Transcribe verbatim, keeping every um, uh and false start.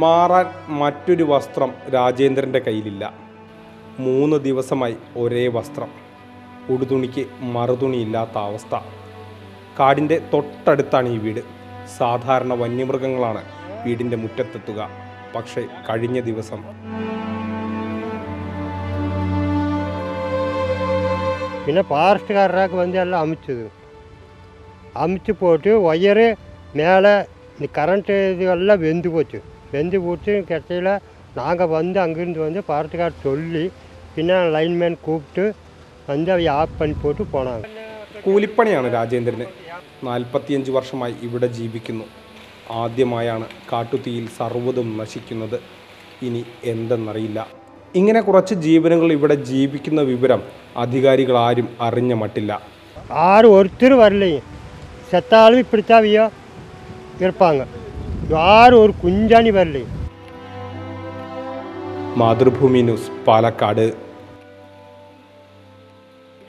മാറാൻ മറ്റൊരു വസ്ത്രം രാജേന്ദ്രൻ്റെ കയ്യിലില്ല. മൂന്ന് ദിവസമായി ഒരേ വസ്ത്രം, ഉടുതുണിക്ക് മറുതുണിയില്ലാത്ത അവസ്ഥ. കാടിൻ്റെ തൊട്ടടുത്താണ് ഈ വീട്. സാധാരണ വന്യമൃഗങ്ങളാണ് വീടിൻ്റെ മുറ്റത്തെത്തുക. പക്ഷേ കഴിഞ്ഞ ദിവസം പിന്നെ ഫോറസ്റ്റുകാരൊക്കെ வந்து எல்லாம் அமைச்சது அமைச்சு போட்டு ஒயரு மேலே இந்த கரண்ட்டு இதுவெல்லாம் வெந்து போச்சு. வெந்து போச்சு கடைசியில் நாங்கள் வந்து அங்கேருந்து வந்து ஃபாரஸ்ட்டுக்கார் சொல்லி പിന്നെ ലൈൻമാൻ കൂപ്പിട്ട് வந்து അവ ആഫ് പണി പോട്ട് പോണാங்க. കൂലിപ്പണിയാണ് രാജേന്ദ്രന്. നാൽപ്പത്തിയഞ്ച് വർഷമായി ഇവിടെ ജീവിക്കുന്നു. ആദ്യമായാണ് കാട്ടുതീയിൽ സർവ്വതും നശിക്കുന്നത്. ഇനി എന്തെന്നറിയില്ല. ഇങ്ങനെ കുറച്ച് ജീവനുകൾ ഇവിടെ ജീവിക്കുന്ന വിവരം അധികാരികൾ ആരും അറിഞ്ഞ മട്ടില്ല. ആരും ഒരുത്തർ വരില്ലേ. செத்தாலும் இப்படித்தாவியா இருப்பாங்க. யாரும் ஒரு குஞ்சாணி வரல. മാതൃഭൂമി ന്യൂസ്, പാലക്കാട്.